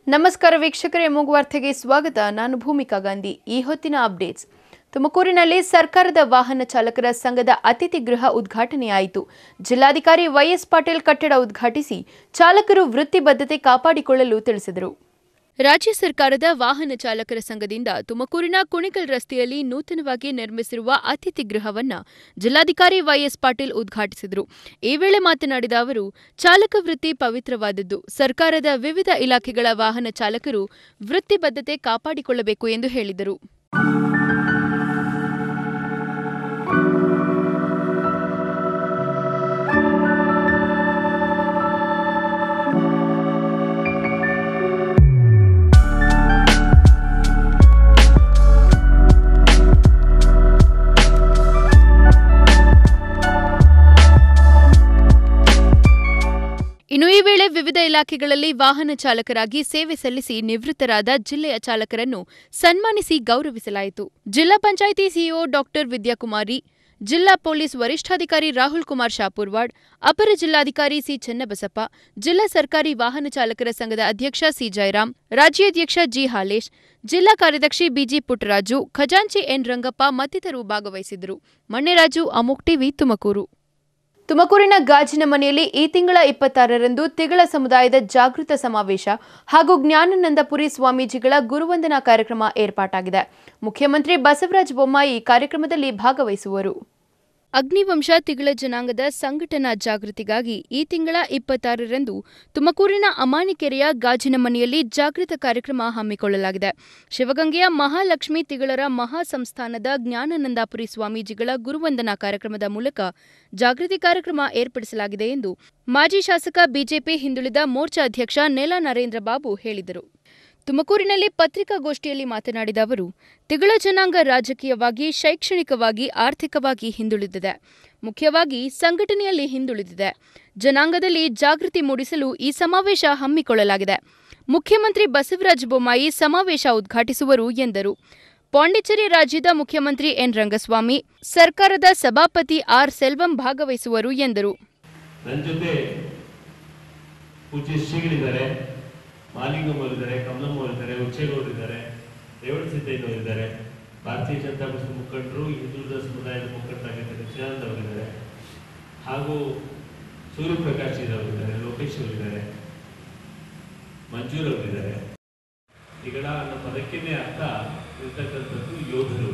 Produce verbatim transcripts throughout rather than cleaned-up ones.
ನಮಸ್ಕಾರ ವೀಕ್ಷಕರೇ, ಮೂಗು ವಾರ್ತೆಗೆ ಸ್ವಾಗತ. ನಾನು ಭೂಮಿಕಾ ಗಾಂಧಿ. ಈ ಹೊತ್ತಿನ ಅಪ್ಡೇಟ್ಸ್. ತುಮಕೂರಿನಲ್ಲಿ ಸರ್ಕಾರದ ವಾಹನ ಚಾಲಕರ ಸಂಘದ ಅತಿಥಿ ಗೃಹ ಉದ್ಘಾಟನೆಯಾಯಿತು. ಜಿಲ್ಲಾಧಿಕಾರಿ ವೈಎಸ್ ಪಾಟೀಲ್ ಕಟ್ಟಡ ಉದ್ಘಾಟಿಸಿ ಚಾಲಕರು ವೃತ್ತಿ ಬದ್ಧತೆ ಕಾಪಾಡಿಕೊಳ್ಳಲು ತಿಳಿಸಿದರು. ರಾಜ್ಯ ಸರ್ಕಾರದ ವಾಹನ ಚಾಲಕರ ಸಂಘದಿಂದ ತುಮಕೂರಿನ ಕುಣಿಗಲ್ ರಸ್ತೆಯಲ್ಲಿ ನೂತನವಾಗಿ ನಿರ್ಮಿಸಿರುವ ಅತಿಥಿ ಗೃಹವನ್ನು ಜಿಲ್ಲಾಧಿಕಾರಿ ವೈಎಸ್ ಪಾಟೀಲ್ ಉದ್ಘಾಟಿಸಿದರು. ಈ ವೇಳೆ ಮಾತನಾಡಿದ ಅವರು, ಚಾಲಕ ವೃತ್ತಿ ಪವಿತ್ರವಾದದ್ದು. ಸರ್ಕಾರದ ವಿವಿಧ ಇಲಾಖೆಗಳ ವಾಹನ ಚಾಲಕರು ವೃತ್ತಿ ಬದ್ಧತೆ ಕಾಪಾಡಿಕೊಳ್ಳಬೇಕು ಎಂದು ಹೇಳಿದರು. ಇನ್ನು ಈ ವೇಳೆ ವಿವಿಧ ಇಲಾಖೆಗಳಲ್ಲಿ ವಾಹನ ಚಾಲಕರಾಗಿ ಸೇವೆ ಸಲ್ಲಿಸಿ ನಿವೃತ್ತರಾದ ಜಿಲ್ಲೆಯ ಚಾಲಕರನ್ನು ಸನ್ಮಾನಿಸಿ ಗೌರವಿಸಲಾಯಿತು. ಜಿಲ್ಲಾ ಪಂಚಾಯಿತಿ ಸಿಇಒ ಡಾಕ್ಟರ್ ವಿದ್ಯಾಕುಮಾರಿ, ಜಿಲ್ಲಾ ಪೊಲೀಸ್ ವರಿಷ್ಠಾಧಿಕಾರಿ ರಾಹುಲ್ ಕುಮಾರ್ ಶಾಪೂರ್ವಾಡ್, ಅಪರ ಜಿಲ್ಲಾಧಿಕಾರಿ ಸಿ ಚೆನ್ನಬಸಪ್ಪ, ಜಿಲ್ಲಾ ಸರ್ಕಾರಿ ವಾಹನ ಚಾಲಕರ ಸಂಘದ ಅಧ್ಯಕ್ಷ ಸಿ ಜಯರಾಮ್, ರಾಜ್ಯಾಧ್ಯಕ್ಷ ಜಿ ಹಾಲೇಶ್, ಜಿಲ್ಲಾ ಕಾರ್ಯದರ್ಶಿ ಬಿಜಿ ಪುಟ್ಟರಾಜು, ಖಜಾಂಚಿ ಎನ್ ರಂಗಪ್ಪ ಮತ್ತಿತರರು ಭಾಗವಹಿಸಿದ್ದರು. ಮಣ್ಣೆರಾಜು, ಅಮೋಕ್ ಟಿವಿ, ತುಮಕೂರು. ತುಮಕೂರಿನ ಗಾಜಿನ ಮನೆಯಲ್ಲಿ ಈ ತಿಂಗಳ ಇಪ್ಪತ್ತಾರರಂದು ತಿಗಳ ಸಮುದಾಯದ ಜಾಗೃತ ಸಮಾವೇಶ ಹಾಗೂ ಜ್ಞಾನಾನಂದಪುರಿ ಸ್ವಾಮೀಜಿಗಳ ಗುರುವಂದನಾ ಕಾರ್ಯಕ್ರಮ ಏರ್ಪಾಟಾಗಿದೆ. ಮುಖ್ಯಮಂತ್ರಿ ಬಸವರಾಜ ಬೊಮ್ಮಾಯಿ ಈ ಕಾರ್ಯಕ್ರಮದಲ್ಲಿ ಭಾಗವಹಿಸುವರು. ಅಗ್ನಿವಂಶ ತಿಗಳ ಜನಾಂಗದ ಸಂಘಟನಾ ಜಾಗೃತಿಗಾಗಿ ಈ ತಿಂಗಳ ಇಪ್ಪತ್ತಾರರಂದು ತುಮಕೂರಿನ ಅಮಾನಿಕೆರೆಯ ಗಾಜಿನ ಮನೆಯಲ್ಲಿ ಜಾಗೃತ ಕಾರ್ಯಕ್ರಮ ಹಮ್ಮಿಕೊಳ್ಳಲಾಗಿದೆ. ಶಿವಗಂಗೆಯ ಮಹಾಲಕ್ಷ್ಮೀ ತಿಗಳರ ಮಹಾಸಂಸ್ಥಾನದ ಜ್ಞಾನಾನಂದಪುರಿ ಸ್ವಾಮೀಜಿಗಳ ಗುರುವಂದನಾ ಕಾರ್ಯಕ್ರಮದ ಮೂಲಕ ಜಾಗೃತಿ ಕಾರ್ಯಕ್ರಮ ಏರ್ಪಡಿಸಲಾಗಿದೆ ಎಂದು ಮಾಜಿ ಶಾಸಕ ಬಿಜೆಪಿ ಹಿಂದುಳಿದ ಮೋರ್ಚಾ ಅಧ್ಯಕ್ಷ ನೆಲ ನರೇಂದ್ರ ಬಾಬು ಹೇಳಿದರು. ತುಮಕೂರಿನಲ್ಲಿ ಪತ್ರಿಕಾಗೋಷ್ಠಿಯಲ್ಲಿ ಮಾತನಾಡಿದ ಅವರು, ತಿಗಳ ಜನಾಂಗ ರಾಜಕೀಯವಾಗಿ, ಶೈಕ್ಷಣಿಕವಾಗಿ, ಆರ್ಥಿಕವಾಗಿ ಹಿಂದುಳಿದಿದೆ. ಮುಖ್ಯವಾಗಿ ಸಂಘಟನೆಯಲ್ಲಿ ಹಿಂದುಳಿದಿದೆ. ಜನಾಂಗದಲ್ಲಿ ಜಾಗೃತಿ ಮೂಡಿಸಲು ಈ ಸಮಾವೇಶ ಹಮ್ಮಿಕೊಳ್ಳಲಾಗಿದೆ. ಮುಖ್ಯಮಂತ್ರಿ ಬಸವರಾಜ ಬೊಮ್ಮಾಯಿ ಸಮಾವೇಶ ಉದ್ಘಾಟಿಸುವರು ಎಂದರು. ಪಾಂಡಿಚೇರಿ ರಾಜ್ಯದ ಮುಖ್ಯಮಂತ್ರಿ ಎನ್ ರಂಗಸ್ವಾಮಿ, ಸರ್ಕಾರದ ಸಭಾಪತಿ ಆರ್ ಸೆಲ್ವಂ ಭಾಗವಹಿಸುವರು ಎಂದರು. ಮಾಲಿಂಗಮ್ಮ ಇದ್ದಾರೆ, ಕಮಲಮ್ಮ ಇದ್ದಾರೆ, ಹುಚ್ಚೇಗೌಡರು ಇದ್ದಾರೆ, ರೇವಣ ಸಿದ್ದಯ್ಯನವರು ಇದ್ದಾರೆ, ಭಾರತೀಯ ಜನತಾ ಪಕ್ಷದ ಮುಖಂಡರು, ಹಿಂದುಳಿದ ಸಮುದಾಯದ ಮುಖಂಡರಾಗಿದ್ದಾರೆ, ಚಿದಾನಂದ ಅವರಿದ್ದಾರೆ, ಹಾಗೂ ಸೂರ್ಯಪ್ರಕಾಶ್ ಅವರಿದ್ದಾರೆ, ಲೋಕೇಶ್ ಅವರಿದ್ದಾರೆ, ಮಂಜೂರ್ ಅವರಿದ್ದಾರೆ. ತಿಗಳ ಅನ್ನೋ ಪದಕ್ಕೇನೆ ಅರ್ಥ ಇರ್ತಕ್ಕಂಥದ್ದು ಯೋಧರು.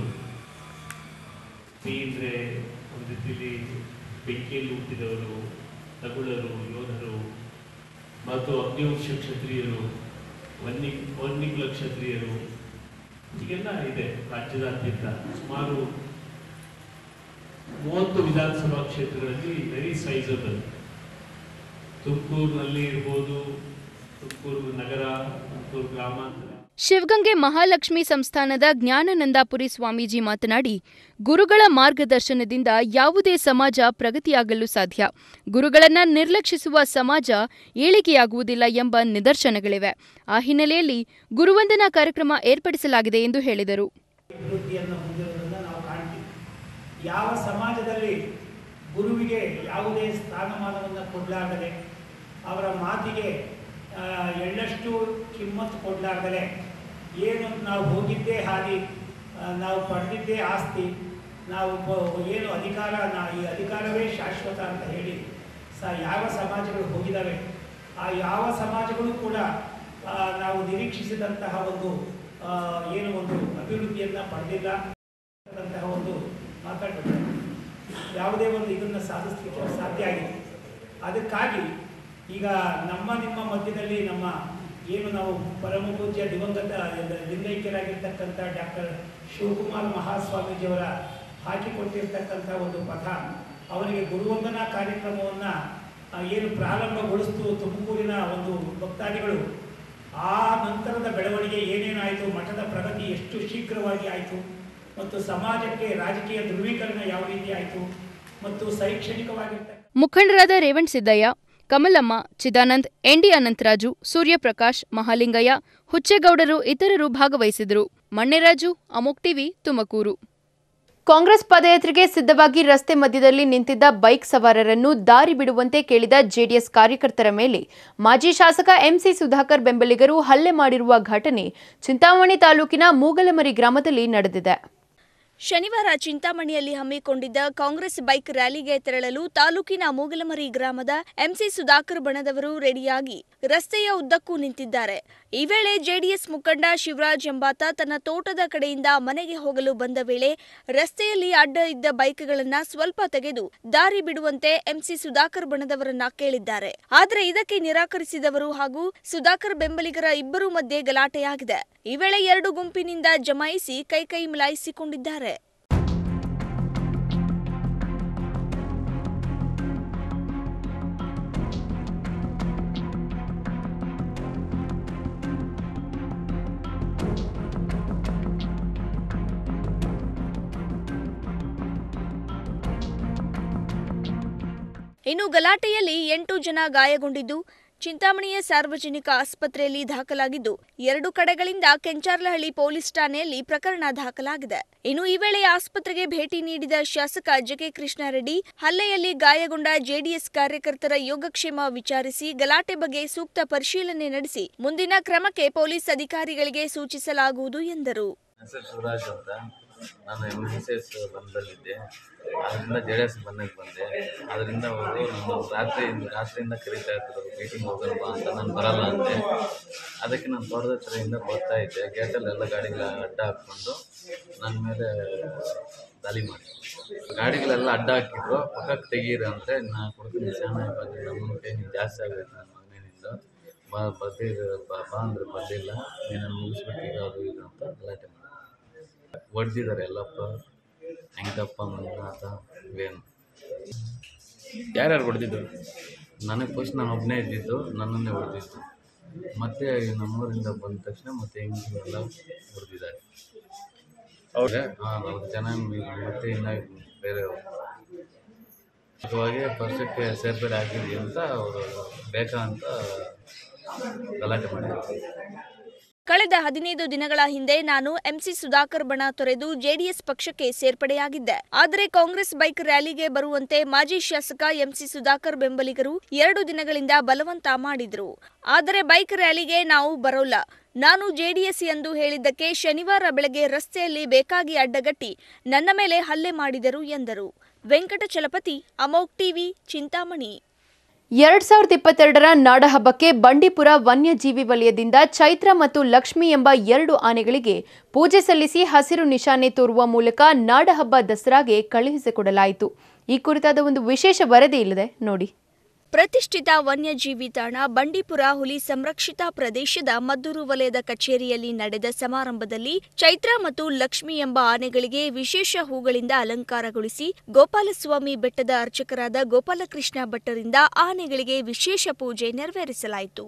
ಅಂದ್ರೆ ಒಂದು ರೀತಿಯಲ್ಲಿ ಬೆಂಕಿಯಲ್ಲಿ ಹುಟ್ಟಿದವರು, ತಗುಳರು, ಯೋಧರು ಮತ್ತು ಅಗ್ನಿವಂಶ ಕ್ಷತ್ರಿಯರು, ವನ್ನಿ ವನ್ನಿಕುಲ ಕ್ಷತ್ರಿಯರು, ಹೀಗೆಲ್ಲ ಇದೆ. ರಾಜ್ಯದಾದ್ಯಂತ ಸುಮಾರು ಮೂವತ್ತು ವಿಧಾನಸಭಾ ಕ್ಷೇತ್ರಗಳಲ್ಲಿ ವೆರಿ ಸೈಜಬಲ್. ತುಮಕೂರಿನಲ್ಲಿ ಇರ್ಬೋದು, ತುಮಕೂರು ನಗರ, ತುಮಕೂರು ಗ್ರಾಮಾಂತರ. ಶಿವಗಂಗೆ ಮಹಾಲಕ್ಷ್ಮಿ ಸಂಸ್ಥಾನದ ಜ್ಞಾನಾನಂದಪುರಿ ಸ್ವಾಮೀಜಿ ಮಾತನಾಡಿ, ಗುರುಗಳ ಮಾರ್ಗದರ್ಶನದಿಂದ ಯಾವುದೇ ಸಮಾಜ ಪ್ರಗತಿಯಾಗಲು ಸಾಧ್ಯ. ಗುರುಗಳನ್ನು ನಿರ್ಲಕ್ಷಿಸುವ ಸಮಾಜ ಏಳಿಗೆಯಾಗುವುದಿಲ್ಲ ಎಂಬ ನಿದರ್ಶನಗಳಿವೆ. ಆ ಹಿನ್ನೆಲೆಯಲ್ಲಿ ಗುರುವಂದನಾ ಕಾರ್ಯಕ್ರಮ ಏರ್ಪಡಿಸಲಾಗಿದೆ ಎಂದು ಹೇಳಿದರು. ಯಾವ ಸಮಾಜದಲ್ಲಿ ಗುರುವಿಗೆ ಯಾವುದೇ ಸ್ಥಾನಮಾನವನ್ನು ಕೊಡಲಾಗದೆ, ಅವರ ಮಾತಿಗೆ ಎಳ್ಳಷ್ಟು ಕಿಮ್ಮತ್ತು ಕೊಡಲಾಗದೆ, ಏನು ನಾವು ಹೋಗಿದ್ದೇ ಹಾದಿ, ನಾವು ಪಡೆದಿದ್ದೇ ಆಸ್ತಿ, ನಾವು ಏನು ಅಧಿಕಾರ, ನಾ ಈ ಅಧಿಕಾರವೇ ಶಾಶ್ವತ ಅಂತ ಹೇಳಿ ಸ ಯಾವ ಸಮಾಜಗಳು ಹೋಗಿದ್ದಾವೆ, ಆ ಯಾವ ಸಮಾಜಗಳು ಕೂಡ ನಾವು ನಿರೀಕ್ಷಿಸಿದಂತಹ ಒಂದು ಏನು ಒಂದು ಅಭಿವೃದ್ಧಿಯನ್ನು ಪಡೆದಿಲ್ಲ ಅಂತಹ ಒಂದು ಮಾತಾಡ್ತಾರೆ. ಯಾವುದೇ ಒಂದು ಇದನ್ನು ಸಾಧಿಸಲಿಕ್ಕೆ ಸಾಧ್ಯ ಆಗಿದೆ. ಅದಕ್ಕಾಗಿ ಈಗ ನಮ್ಮ ನಿಮ್ಮ ಮಧ್ಯದಲ್ಲಿ ನಮ್ಮ ಏನು ನಾವು ಪರಮ ಪೂಜ್ಯ ದಿವಂಗತ ಲಿಂಗೈಕ್ಯರಾಗಿರ್ತಕ್ಕಂಥ ಡಾಕ್ಟರ್ ಶಿವಕುಮಾರ್ ಮಹಾಸ್ವಾಮೀಜಿಯವರ ಹಾಕಿಕೊಟ್ಟಿರ್ತಕ್ಕಂಥ ಒಂದು ಪಥ, ಅವರಿಗೆ ಗುರುವಂದನಾ ಕಾರ್ಯಕ್ರಮವನ್ನು ಏನು ಪ್ರಾರಂಭಗೊಳಿಸ್ತು ತುಮಕೂರಿನ ಒಂದು ಭಕ್ತಾದಿಗಳು, ಆ ನಂತರದ ಬೆಳವಣಿಗೆ ಏನೇನಾಯಿತು, ಮಠದ ಪ್ರಗತಿ ಎಷ್ಟು ಶೀಘ್ರವಾಗಿ ಆಯಿತು, ಮತ್ತು ಸಮಾಜಕ್ಕೆ ರಾಜಕೀಯ ಧ್ರುವೀಕರಣ ಯಾವ ರೀತಿ ಆಯಿತು, ಮತ್ತು ಶೈಕ್ಷಣಿಕವಾಗಿರ್ತ ಮುಖಂಡರಾದ ರೇವಣ ಸಿದ್ದಯ್ಯ, ಕಮಲಮ್ಮ, ಚಿದಾನಂದ್, ಎನ್ಡಿ ಅನಂತರಾಜು, ಸೂರ್ಯಪ್ರಕಾಶ್, ಮಹಾಲಿಂಗಯ್ಯ, ಹುಚ್ಚೇಗೌಡರು ಇತರರು ಭಾಗವಹಿಸಿದರು. ಮಣ್ಣೆರಾಜು, ಅಮೋಕ್ ಟಿವಿ, ತುಮಕೂರು. ಕಾಂಗ್ರೆಸ್ ಪಾದಯಾತ್ರೆಗೆ ಸಿದ್ಧವಾಗಿ ರಸ್ತೆ ಮಧ್ಯದಲ್ಲಿ ನಿಂತಿದ್ದ ಬೈಕ್ ಸವಾರರನ್ನು ದಾರಿ ಬಿಡುವಂತೆ ಕೇಳಿದ ಜೆಡಿಎಸ್ ಕಾರ್ಯಕರ್ತರ ಮೇಲೆ ಮಾಜಿ ಶಾಸಕ ಎಂಸಿ ಸುಧಾಕರ್ ಬೆಂಬಲಿಗರು ಹಲ್ಲೆ ಮಾಡಿರುವ ಘಟನೆ ಚಿಂತಾಮಣಿ ತಾಲೂಕಿನ ಮೂಗಲಮರಿ ಗ್ರಾಮದಲ್ಲಿ ನಡೆದಿದೆ. ಶನಿವಾರ ಚಿಂತಾಮಣಿಯಲ್ಲಿ ಹಮ್ಮಿಕೊಂಡಿದ್ದ ಕಾಂಗ್ರೆಸ್ ಬೈಕ್ ರ್ಯಾಲಿಗೆ ತೆರಳಲು ತಾಲೂಕಿನ ಮೂಗಲಮರಿ ಗ್ರಾಮದ ಎಂಸಿ ಸುಧಾಕರ್ ಬಣದವರು ರೆಡಿಯಾಗಿ ರಸ್ತೆಯ ಉದ್ದಕ್ಕೂ ನಿಂತಿದ್ದಾರೆ. ಈ ವೇಳೆ ಜೆಡಿಎಸ್ ಮುಖಂಡ ಶಿವರಾಜ್ ಎಂಬಾತ ತನ್ನ ತೋಟದ ಕಡೆಯಿಂದ ಮನೆಗೆ ಹೋಗಲು ಬಂದ ವೇಳೆ ರಸ್ತೆಯಲ್ಲಿ ಅಡ್ಡ ಇದ್ದ ಬೈಕ್ಗಳನ್ನು ಸ್ವಲ್ಪ ತೆಗೆದು ದಾರಿ ಬಿಡುವಂತೆ ಎಂಸಿ ಸುಧಾಕರ್ ಬಣದವರನ್ನ ಕೇಳಿದ್ದಾರೆ. ಆದರೆ ಇದಕ್ಕೆ ನಿರಾಕರಿಸಿದವರು ಹಾಗೂ ಸುಧಾಕರ್ ಬೆಂಬಲಿಗರ ಇಬ್ಬರು ಮಧ್ಯೆ ಗಲಾಟೆಯಾಗಿದೆ. ಈ ವೇಳೆ ಎರಡು ಗುಂಪಿನಿಂದ ಜಮಾಯಿಸಿ ಕೈಕೈ ಮಿಲಾಯಿಸಿಕೊಂಡಿದ್ದಾರೆ. ಇನ್ನು ಗಲಾಟೆಯಲ್ಲಿ ಎಂಟು ಜನ ಗಾಯಗೊಂಡಿದ್ದು ಚಿಂತಾಮಣಿಯ ಸಾರ್ವಜನಿಕ ಆಸ್ಪತ್ರೆಯಲ್ಲಿ ದಾಖಲಾಗಿದ್ದು ಎರಡು ಕಡೆಗಳಿಂದ ಕೆಂಚಾರ್ಲಹಳ್ಳಿ ಪೊಲೀಸ್ ಠಾಣೆಯಲ್ಲಿ ಪ್ರಕರಣ ದಾಖಲಾಗಿದೆ. ಇನ್ನು ಈ ವೇಳೆ ಆಸ್ಪತ್ರೆಗೆ ಭೇಟಿ ನೀಡಿದ ಶಾಸಕ ಜೆ ಕೃಷ್ಣಾರೆಡ್ಡಿ ಹಲ್ಲೆಯಲ್ಲಿ ಗಾಯಗೊಂಡ ಜೆಡಿಎಸ್ ಕಾರ್ಯಕರ್ತರ ಯೋಗಕ್ಷೇಮ ವಿಚಾರಿಸಿ ಗಲಾಟೆ ಬಗ್ಗೆ ಸೂಕ್ತ ಪರಿಶೀಲನೆ ನಡೆಸಿ ಮುಂದಿನ ಕ್ರಮಕ್ಕೆ ಪೊಲೀಸ್ ಅಧಿಕಾರಿಗಳಿಗೆ ಸೂಚಿಸಲಾಗುವುದು ಎಂದರು. ನಾನು ಎಮ್ ಎಸ್ ಎಸ್ ಬಂದಲ್ಲಿದ್ದೆ, ಅದರಿಂದ ಜೆ ಡಿ ಎಸ್ ಬಂದಕ್ಕೆ ಬಂದೆ. ಅದರಿಂದ ಅವರು ನಾನು ರಾತ್ರಿ ರಾತ್ರಿಯಿಂದ ಕರೀತಾ ಇರ್ತಾರೆ ಮೀಟಿಂಗ್ ಹೋಗೋಣ ಅಂತ. ನಾನು ಬರಲ್ಲ ಅಂದೆ. ಅದಕ್ಕೆ ನಾನು ತೋಟದ ಹತ್ರದಿಂದ ಬರ್ತಾ ಇದ್ದೆ. ಗೇಟಲ್ಲಿ ಎಲ್ಲ ಗಾಡಿಗಳ ಅಡ್ಡ ಹಾಕ್ಕೊಂಡು ನನ್ನ ಮೇಲೆ ದಾಳಿ ಮಾಡಿ ಗಾಡಿಗಳೆಲ್ಲ ಅಡ್ಡ ಹಾಕಿದ್ರು. ಪಕ್ಕಕ್ಕೆ ತೆಗೀರು ಅಂದರೆ ನಾನು ಕೊಡ್ತೀನಿ ಚೆನ್ನಾಗಿ ಬಂದು ನಮ್ಮ ಕೈ ನೀನು ಜಾಸ್ತಿ ಆಗುತ್ತೆ ನನ್ನ ಮಗನಿಂದ ಬಾ ಬರ್ದಿ ಬಾ ಅಂದರೆ ಬಂದಿಲ್ಲ, ನೀನು ಮುಗಿಸ್ಬಿಟ್ಟಿದ್ದು ಅದು ಇದು ಅಂತ ಗಲಾಟೆ ಮಾಡಿ ಹೊಡೆದಿದ್ದಾರೆ. ಎಲ್ಲಪ್ಪ ಹೆಂಗಪ್ಪ ಮಂಜುನಾಥ ಇವೇನು ಯಾರ್ಯಾರು ಹೊಡೆದಿದ್ದು? ನನಗೆ ಫಸ್ಟ್ ನಾನು ಒಬ್ಬನೇ ಇದ್ದಿದ್ದು, ನನ್ನನ್ನೇ ಹೊಡೆದಿದ್ದು. ಮತ್ತು ನಮ್ಮೂರಿಂದ ಬಂದ ತಕ್ಷಣ ಮತ್ತು ಹೆಂಗೆಲ್ಲ ಹೊಡೆದಿದ್ದಾರೆ. ಹೌದಾ? ಹಾಂ, ಅವ್ರು ಜನ ಮತ್ತು ಇನ್ನು ಬೇರೆಯವರು ಹಾಗೆ ಫಸ್ಟಕ್ಕೆ ಸೇರ್ಪಡೆ ಆಗಿದ್ವಿ ಅಂತ ಅವರು ಬೇಕಾ ಅಂತ ಗಲಾಟೆ ಮಾಡಿದ್ದಾರೆ. ಕಳೆದ ಹದಿನೈದು ದಿನಗಳ ಹಿಂದೆ ನಾನು ಎಂಸಿ ಸುಧಾಕರ್ ಬಣ ತೊರೆದು ಜೆಡಿಎಸ್ ಪಕ್ಷಕ್ಕೆ ಸೇರ್ಪಡೆಯಾಗಿದ್ದೆ. ಆದರೆ ಕಾಂಗ್ರೆಸ್ ಬೈಕ್ ರ್ಯಾಲಿಗೆ ಬರುವಂತೆ ಮಾಜಿ ಶಾಸಕ ಎಂಸಿ ಸುಧಾಕರ್ ಬೆಂಬಲಿಗರು ಎರಡು ದಿನಗಳಿಂದ ಬಲವಂತ ಮಾಡಿದ್ರು. ಆದರೆ ಬೈಕ್ ರ್ಯಾಲಿಗೆ ನಾವು ಬರೋಲ್ಲ, ನಾನು ಜೆಡಿಎಸ್ ಎಂದು ಹೇಳಿದ್ದಕ್ಕೆ ಶನಿವಾರ ಬೆಳಗ್ಗೆ ರಸ್ತೆಯಲ್ಲಿ ಬೇಕಾಗಿ ಅಡ್ಡಗಟ್ಟಿ ನನ್ನ ಮೇಲೆ ಹಲ್ಲೆ ಮಾಡಿದರು ಎಂದರು. ವೆಂಕಟಚಲಪತಿ, ಅಮೋಘ್ ಟಿವಿ, ಚಿಂತಾಮಣಿ. ಎರಡ್ ಸಾವಿರದ ಇಪ್ಪತ್ತೆರಡರ ನಾಡಹಬ್ಬಕ್ಕೆ ಬಂಡೀಪುರ ವನ್ಯಜೀವಿ ವಲಯದಿಂದ ಚೈತ್ರ ಮತ್ತು ಲಕ್ಷ್ಮಿ ಎಂಬ ಎರಡು ಆನೆಗಳಿಗೆ ಪೂಜೆ ಸಲ್ಲಿಸಿ ಹಸಿರು ನಿಶಾನೆ ತೋರುವ ಮೂಲಕ ನಾಡಹಬ್ಬ ದಸರಾಗೆ ಕಳುಹಿಸಿಕೊಡಲಾಯಿತು. ಈ ಕುರಿತಾದ ಒಂದು ವಿಶೇಷ ವರದಿ ಇಲ್ಲಿದೆ ನೋಡಿ. ಪ್ರತಿಷ್ಠಿತ ವನ್ಯಜೀವಿ ತಾಣ ಬಂಡೀಪುರ ಹುಲಿ ಸಂರಕ್ಷಿತ ಪ್ರದೇಶದ ಮದ್ದೂರು ವಲಯದ ಕಚೇರಿಯಲ್ಲಿ ನಡೆದ ಸಮಾರಂಭದಲ್ಲಿ ಚೈತ್ರ ಮತ್ತು ಲಕ್ಷ್ಮಿ ಎಂಬ ಆನೆಗಳಿಗೆ ವಿಶೇಷ ಹೂಗಳಿಂದ ಅಲಂಕಾರಗೊಳಿಸಿ ಗೋಪಾಲಸ್ವಾಮಿ ಬೆಟ್ಟದ ಅರ್ಚಕರಾದ ಗೋಪಾಲಕೃಷ್ಣ ಭಟ್ಟರಿಂದ ಆನೆಗಳಿಗೆ ವಿಶೇಷ ಪೂಜೆ ನೆರವೇರಿಸಲಾಯಿತು.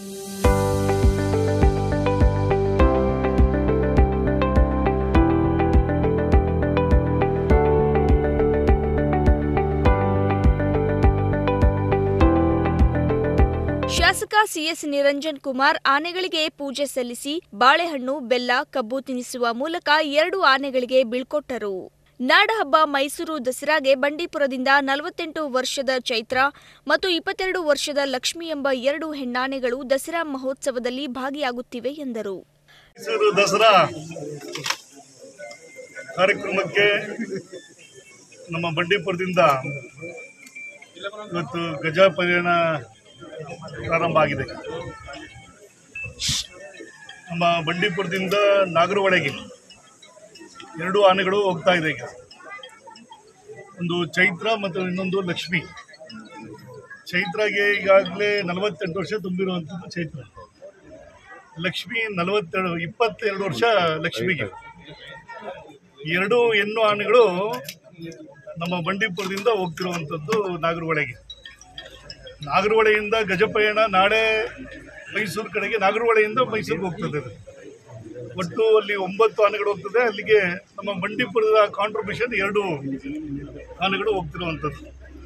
ಶಾಸಕ ಸಿಎಸ್ ನಿರಂಜನ್ ಕುಮಾರ್ ಆನೆಗಳಿಗೆ ಪೂಜೆ ಸಲ್ಲಿಸಿ ಬಾಳೆಹಣ್ಣು, ಬೆಲ್ಲ, ಕಬ್ಬು ತಿನ್ನಿಸುವ ಮೂಲಕ ಎರಡು ಆನೆಗಳಿಗೆ ಬೀಳ್ಕೊಟ್ಟರು. ನಾಡಹಬ್ಬ ಮೈಸೂರು ದಸರಾಗೆ ಬಂಡೀಪುರದಿಂದ ನಲವತ್ತೆಂಟು ವರ್ಷದ ಚೈತ್ರ ಮತ್ತು ಇಪ್ಪತ್ತೆರಡು ವರ್ಷದ ಲಕ್ಷ್ಮಿ ಎಂಬ ಎರಡು ಹೆಣ್ಣಾನೆಗಳು ದಸರಾ ಮಹೋತ್ಸವದಲ್ಲಿ ಭಾಗಿಯಾಗುತ್ತಿವೆ ಎಂದರು. ಮೈಸೂರು ದಸರಾ ಕಾರ್ಯಕ್ರಮಕ್ಕೆ ನಮ್ಮ ಬಂಡೀಪುರದಿಂದ ಇವತ್ತು ಗಜಪಯಣ ಪ್ರಾರಂಭ ಆಗಿದೆ. ನಮ್ಮ ಬಂಡೀಪುರದಿಂದ ನಾಗರಹೊಳೆಗೆ ಎರಡು ಆನೆಗಳು ಹೋಗ್ತಾ ಇದೆ. ಈಗ ಒಂದು ಚೈತ್ರ ಮತ್ತು ಇನ್ನೊಂದು ಲಕ್ಷ್ಮಿ. ಚೈತ್ರಾಗೆ ಈಗಾಗಲೇ ನಲವತ್ತೆಂಟು ವರ್ಷ ತುಂಬಿರುವಂಥದ್ದು ಚೈತ್ರ. ಲಕ್ಷ್ಮಿ ನಲವತ್ತೆರಡು ಇಪ್ಪತ್ತೆರಡು ವರ್ಷ ಲಕ್ಷ್ಮಿಗೆ. ಎರಡು ಹೆಣ್ಣು ಆನೆಗಳು ನಮ್ಮ ಬಂಡೀಪುರದಿಂದ ಹೋಗ್ತಿರುವಂಥದ್ದು ನಾಗರಹೊಳೆಗೆ. ನಾಗರಹೊಳೆಯಿಂದ ಗಜಪಯಣ ನಾಳೆ ಮೈಸೂರು ಕಡೆಗೆ ನಾಗರಹೊಳೆಯಿಂದ ಮೈಸೂರಿಗೆ ಹೋಗ್ತದೆ. ಒಟ್ಟು ಅಲ್ಲಿ ಒಂಬತ್ತು ಆನೆಗಳು ಹೋಗ್ತದೆ. ಅಲ್ಲಿಗೆ ನಮ್ಮ ಬಂಡೀಪುರದ ಕಾಂಟ್ರಿಬ್ಯೂಷನ್ ಎರಡು ಆನೆಗಳು ಹೋಗ್ತಿರುವಂಥದ್ದು.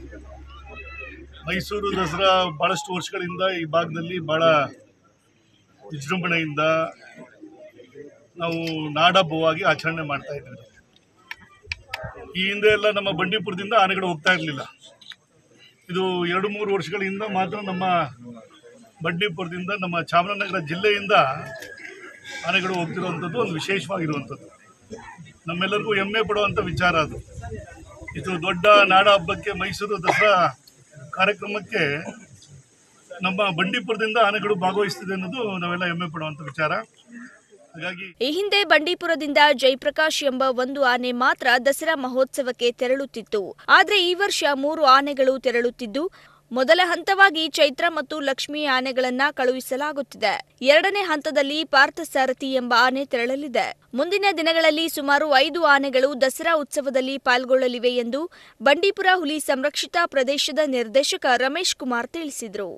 ಮೈಸೂರು ದಸರಾ ಭಾಳಷ್ಟು ವರ್ಷಗಳಿಂದ ಈ ಭಾಗದಲ್ಲಿ ಭಾಳ ವಿಜೃಂಭಣೆಯಿಂದ ನಾವು ನಾಡಹಬ್ಬವಾಗಿ ಆಚರಣೆ ಮಾಡ್ತಾ ಇದ್ದೀವಿ. ಈ ಹಿಂದೆ ಎಲ್ಲ ನಮ್ಮ ಬಂಡೀಪುರದಿಂದ ಆನೆಗಳು ಹೋಗ್ತಾ ಇರಲಿಲ್ಲ. ಇದು ಎರಡು ಮೂರು ವರ್ಷಗಳಿಂದ ಮಾತ್ರ ನಮ್ಮ ಬಂಡೀಪುರದಿಂದ ನಮ್ಮ ಚಾಮರಾಜನಗರ ಜಿಲ್ಲೆಯಿಂದ ಆನೆಗಳು ಹೋಗ್ತಿರುವಂಥದ್ದು ಒಂದು ವಿಶೇಷವಾಗಿರುವಂಥದ್ದು. ನಮ್ಮೆಲ್ಲರಿಗೂ ಹೆಮ್ಮೆ ಪಡುವಂಥ ವಿಚಾರ ಅದು. ಇದು ದೊಡ್ಡ ನಾಡ ಹಬ್ಬಕ್ಕೆ, ಮೈಸೂರು ದಸರಾ ಕಾರ್ಯಕ್ರಮಕ್ಕೆ ನಮ್ಮ ಬಂಡೀಪುರದಿಂದ ಆನೆಗಳು ಭಾಗವಹಿಸ್ತಿದೆ ಅನ್ನೋದು ನಾವೆಲ್ಲ ಹೆಮ್ಮೆ ಪಡುವಂಥ ವಿಚಾರ. ಹಾಗಾಗಿ ಈ ಹಿಂದೆ ಬಂಡೀಪುರದಿಂದ ಜಯಪ್ರಕಾಶ್ ಎಂಬ ಒಂದು ಆನೆ ಮಾತ್ರ ದಸರಾ ಮಹೋತ್ಸವಕ್ಕೆ ತೆರಳುತ್ತಿತ್ತು. ಆದರೆ ಈ ವರ್ಷ ಮೂರು ಆನೆಗಳು ತೆರಳುತ್ತಿದ್ದು, ಮೊದಲ ಹಂತವಾಗಿ ಚೈತ್ರ ಮತ್ತು ಲಕ್ಷ್ಮಿ ಆನೆಗಳನ್ನ ಕಳುಹಿಸಲಾಗುತ್ತಿದೆ. ಎರಡನೇ ಹಂತದಲ್ಲಿ ಪಾರ್ಥಸಾರಥಿ ಎಂಬ ಆನೆ ತೆರಳಲಿದೆ. ಮುಂದಿನ ದಿನಗಳಲ್ಲಿ ಸುಮಾರು ಐದು ಆನೆಗಳು ದಸರಾ ಉತ್ಸವದಲ್ಲಿ ಪಾಲ್ಗೊಳ್ಳಲಿವೆ ಎಂದು ಬಂಡೀಪುರ ಹುಲಿ ಸಂರಕ್ಷಿತ ಪ್ರದೇಶದ ನಿರ್ದೇಶಕ ರಮೇಶ್ ಕುಮಾರ್ ತಿಳಿಸಿದರು.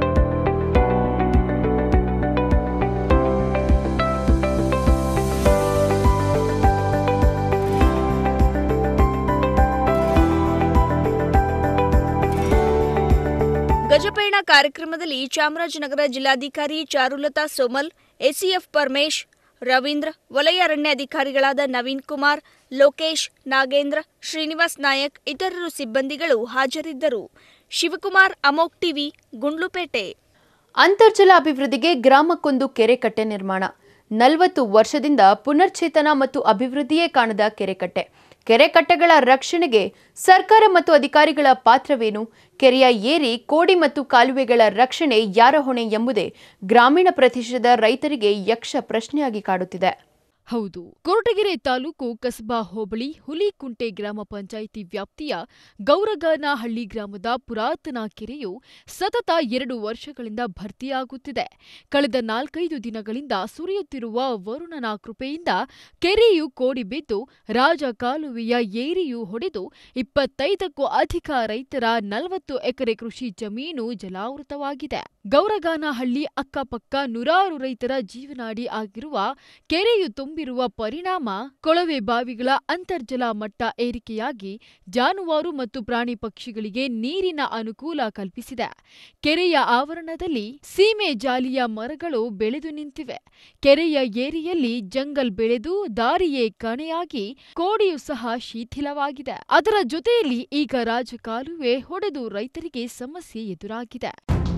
ಗಜಪಯಣ ಕಾರ್ಯಕ್ರಮದಲ್ಲಿ ಚಾಮರಾಜನಗರ ಜಿಲ್ಲಾಧಿಕಾರಿ ಚಾರುಲತಾ ಸೋಮಲ್, ಎಸಿಎಫ್ ಪರಮೇಶ್, ರವೀಂದ್ರ, ವಲಯ ಅರಣ್ಯಾಧಿಕಾರಿಗಳಾದ ನವೀನ್ ಕುಮಾರ್, ಲೋಕೇಶ್, ನಾಗೇಂದ್ರ, ಶ್ರೀನಿವಾಸ್ ನಾಯಕ್ ಇತರರು ಸಿಬ್ಬಂದಿಗಳು ಹಾಜರಿದ್ದರು. ಶಿವಕುಮಾರ್, ಅಮೋಕ್ ಟಿವಿ, ಗುಂಡ್ಲುಪೇಟೆ. ಅಂತರ್ಜಲ ಅಭಿವೃದ್ಧಿಗೆ ಗ್ರಾಮಕ್ಕೊಂದು ಕೆರೆಕಟ್ಟೆ ನಿರ್ಮಾಣ. ನಲವತ್ತು ವರ್ಷದಿಂದ ಪುನರ್ಚೇತನ ಮತ್ತು ಅಭಿವೃದ್ಧಿಯೇ ಕಾಣದ ಕೆರೆಕಟ್ಟೆ. ಕೆರೆಕಟ್ಟೆಗಳ ರಕ್ಷಣೆಗೆ ಸರ್ಕಾರ ಮತ್ತು ಅಧಿಕಾರಿಗಳ ಪಾತ್ರವೇನು? ಕೆರೆಯ ಏರಿ, ಕೋಡಿ ಮತ್ತು ಕಾಲುವೆಗಳ ರಕ್ಷಣೆ ಯಾರ ಹೊಣೆ ಎಂಬುದೇ ಗ್ರಾಮೀಣ ಪ್ರದೇಶದ ರೈತರಿಗೆ ಯಕ್ಷ ಪ್ರಶ್ನೆಯಾಗಿ ಕಾಡುತ್ತಿದೆ. ಹೌದು, ಕೊರಟಗೆರೆ ತಾಲೂಕು ಕಸಬಾ ಹೋಬಳಿ ಹುಲಿಕುಂಟೆ ಗ್ರಾಮ ಪಂಚಾಯಿತಿ ವ್ಯಾಪ್ತಿಯ ಗೌರಗಾನಹಳ್ಳಿ ಗ್ರಾಮದ ಪುರಾತನ ಕೆರೆಯು ಸತತ ಎರಡು ವರ್ಷಗಳಿಂದ ಭರ್ತಿಯಾಗುತ್ತಿದೆ. ಕಳೆದ ನಾಲ್ಕೈದು ದಿನಗಳಿಂದ ಸುರಿಯುತ್ತಿರುವ ವರುಣನ ಕೃಪೆಯಿಂದ ಕೆರೆಯು ಕೋಡಿ ಬಿದ್ದು ರಾಜ ಕಾಲುವೆಯ ಏರಿಯು ಹೊಡೆದು ಇಪ್ಪತ್ತೈದಕ್ಕೂ ಅಧಿಕ ರೈತರ ನಲವತ್ತು ಎಕರೆ ಕೃಷಿ ಜಮೀನು ಜಲಾವೃತವಾಗಿದೆ. ಗೌರಗಾನಹಳ್ಳಿ ಅಕ್ಕಪಕ್ಕ ನೂರಾರು ರೈತರ ಜೀವನಾಡಿ ಆಗಿರುವ ಕೆರೆಯು ತುಂಬಿರುವ ಪರಿಣಾಮ ಕೊಳವೆ ಬಾವಿಗಳ ಅಂತರ್ಜಲ ಮಟ್ಟ ಏರಿಕೆಯಾಗಿ ಜಾನುವಾರು ಮತ್ತು ಪ್ರಾಣಿ ಪಕ್ಷಿಗಳಿಗೆ ನೀರಿನ ಅನುಕೂಲ ಕಲ್ಪಿಸಿದೆ. ಕೆರೆಯ ಆವರಣದಲ್ಲಿ ಸೀಮೆ ಜಾಲಿಯ ಮರಗಳು ಬೆಳೆದು ನಿಂತಿವೆ. ಕೆರೆಯ ಏರಿಯಲ್ಲಿ ಜಂಗಲ್ ಬೆಳೆದು ದಾರಿಯೇ ಕಣೆಯಾಗಿ ಕೋಡಿಯೂ ಸಹ ಶಿಥಿಲವಾಗಿದೆ. ಅದರ ಜೊತೆಯಲ್ಲಿ ಈಗ ರಾಜಕಾಲುವೆ ಹೊಡೆದು ರೈತರಿಗೆ ಸಮಸ್ಯೆ ಎದುರಾಗಿದೆ.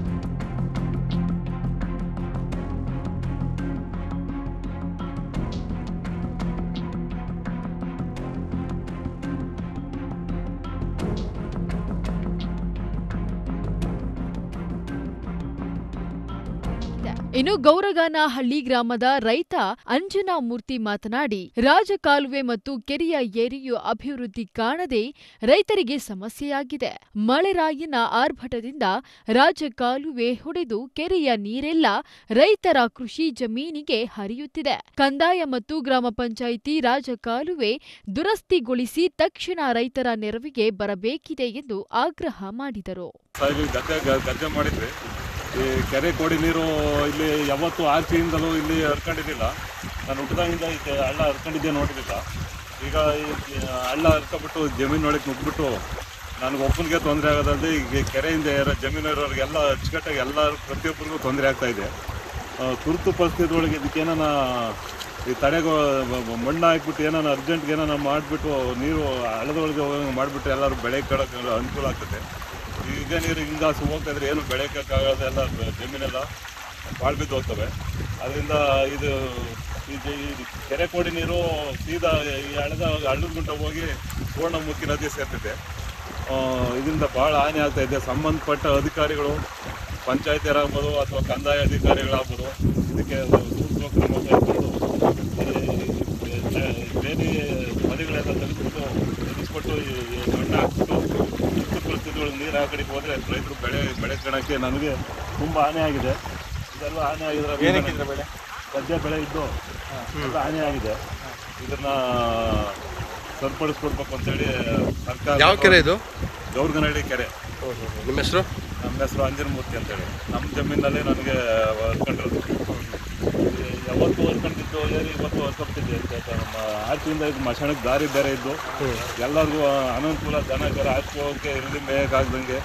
ಇನ್ನು ಗೌರಗಾನಹಳ್ಳಿ ಗ್ರಾಮದ ರೈತ ಅಂಜನಾ ಮೂರ್ತಿ ಮಾತನಾಡಿ, ರಾಜಕಾಲುವೆ ಮತ್ತು ಕೆರೆಯ ಏರಿಯು ಅಭಿವೃದ್ಧಿ ಕಾಣದೆ ರೈತರಿಗೆ ಸಮಸ್ಯೆಯಾಗಿದೆ. ಮಳೆರಾಯನ ಆರ್ಭಟದಿಂದ ರಾಜಕಾಲುವೆ ಹೊಡೆದು ಕೆರೆಯ ನೀರೆಲ್ಲ ರೈತರ ಕೃಷಿ ಜಮೀನಿಗೆ ಹರಿಯುತ್ತಿದೆ. ಕಂದಾಯ ಮತ್ತು ಗ್ರಾಮ ಪಂಚಾಯಿತಿ ರಾಜಕಾಲುವೆ ದುರಸ್ತಿಗೊಳಿಸಿ ತಕ್ಷಣ ರೈತರ ನೆರವಿಗೆ ಬರಬೇಕಿದೆ ಎಂದು ಆಗ್ರಹ ಮಾಡಿದರು. ಈ ಕೆರೆ ಕೋಡಿ ನೀರು ಇಲ್ಲಿ ಯಾವತ್ತೂ ಆರ್ಚಿಯಿಂದಲೂ ಇಲ್ಲಿ ಹರ್ಕೊಂಡಿದ್ದಿಲ್ಲ. ನಾನು ಹುಟ್ಟಿದಾಗಿಂದ ಈ ಹಳ್ಳ ಹರ್ಕೊಂಡಿದ್ದೆ ನೋಡಿದ್ದಿಲ್ಲ. ಈಗ ಈ ಹಳ್ಳ ಹರ್ಕೊಬಿಟ್ಟು ಜಮೀನೊಳಗೆ ನುಗ್ಗಿಬಿಟ್ಟು ನನಗೆ ಒಬ್ಬನಿಗೆ ತೊಂದರೆ ಆಗೋದಲ್ಲದೆ ಈಗ ಕೆರೆಯಿಂದ ಯಾರೋ ಜಮೀನು ಇರೋರಿಗೆಲ್ಲ ಅಚ್ಚುಕಟ್ಟಾಗಿ ಎಲ್ಲ ಪ್ರತಿಯೊಬ್ಬರಿಗೂ ತೊಂದರೆ ಆಗ್ತಾಯಿದೆ. ತುರ್ತು ಪರಿಸ್ಥಿತಿ ಒಳಗೆ ಇದಕ್ಕೆ ಏನಾನ ಈ ತಡೆಗೋ ಮಣ್ಣು ಹಾಕ್ಬಿಟ್ಟು ಏನಾನ ಅರ್ಜೆಂಟ್ಗೆ ಏನಾನ ಮಾಡಿಬಿಟ್ಟು ನೀರು ಹಳ್ಳದೊಳಗೆ ಹೋಗಂಗೆ ಮಾಡಿಬಿಟ್ಟು ಎಲ್ಲರೂ ಬೆಳೆ ಕಳಕ್ಕೆ ಅನುಕೂಲ ಆಗ್ತದೆ. ಈಗ ನೀರು ಹಿಂಗಾಸು ಹೋಗ್ತಾಯಿದ್ರೆ ಏನು ಬೆಳೆಯೋಕ್ಕಾಗದೆ ಎಲ್ಲ ಜಮೀನೆಲ್ಲ ಬಾಳ್ ಬಿದ್ದು ಹೋಗ್ತವೆ. ಅದರಿಂದ ಇದು ಈ ಕೆರೆ ಕೋಡಿ ನೀರು ಸೀದಾ ಈ ಹಳ್ಳದ ಹಳ್ಳದ ಗುಂಟ ಹೋಗಿ ಪೂರ್ಣಮುಖಿ ನದಿ ಸೇರ್ತಿದೆ. ಇದರಿಂದ ಭಾಳ ಹಾನಿ ಆಗ್ತಾಯಿದೆ. ಸಂಬಂಧಪಟ್ಟ ಅಧಿಕಾರಿಗಳು, ಪಂಚಾಯತಿಯರಾಗ್ಬೋದು ಅಥವಾ ಕಂದಾಯ ಅಧಿಕಾರಿಗಳಾಗ್ಬೋದು ಇದಕ್ಕೆ ಸೂಕ್ತ ಕ್ರಮ ಕೈಗೊಂಡು ಬೇರೆ ನದಿಗಳೆಲ್ಲ ತೆಗೆದುಬಿಟ್ಟು ತೆಗೆಸ್ಬಿಟ್ಟು ಈ ಮಣ್ಣು ಹಾಕ್ಬಿಟ್ಟು ಪರಿಸ್ಥಿತಿಗಳು ನೀರು ಆ ಕಡೆಗೆ ಹೋದರೆ ರೈತರು ಬೆಳೆ ಬೆಳೆಸ್ಕೊಳ್ಳೋಕ್ಕೆ ನನಗೆ ತುಂಬ ಹಾನಿ ಆಗಿದೆ. ಇದೆಲ್ಲ ಹಾನಿ ಆಗಿದ್ರೆ ಬೆಳೆ ಸದ್ಯ ಬೆಳೆ ಇದ್ದು ಎಲ್ಲ ಹಾನಿ ಆಗಿದೆ. ಇದನ್ನ ಸರಿಪಡಿಸ್ಕೊಡ್ಬೇಕು ಅಂತೇಳಿ ಸರ್ಕಾರ. ಯಾವ ಕೆರೆ ಇದು? ಗೌರಗಾನಹಳ್ಳಿ ಕೆರೆ. ನಿಮ್ಮ ಹೆಸರು? ನಮ್ಮ ಹೆಸರು ಅಂಜನಮೂರ್ತಿ ಅಂತೇಳಿ. ನಮ್ಮ ಜಮೀನಲ್ಲಿ ನನಗೆ ಹರ್ಕೊಂಡಿರೋದು. ಯಾವತ್ತು ಹರ್ಕೊಂಡಿದ್ದು ಏರಿ ಇವತ್ತು ಹರ್ಕೊಳ್ತಿದ್ದೆ. ನಮ್ಮ ಆಚೆಯಿಂದ ಇದು ಮಶಾಣಕ್ಕೆ ದಾರಿ ಬೇರೆ ಇದ್ದು ಎಲ್ಲರಿಗೂ ಅನನುಕೂಲ. ದನ ಕರ ಆಚೆ ಹೋಗೋಕ್ಕೆ ಇಲ್ಲಿ ಮೇಯಕ್ಕಾಗ್ದಂಗೆ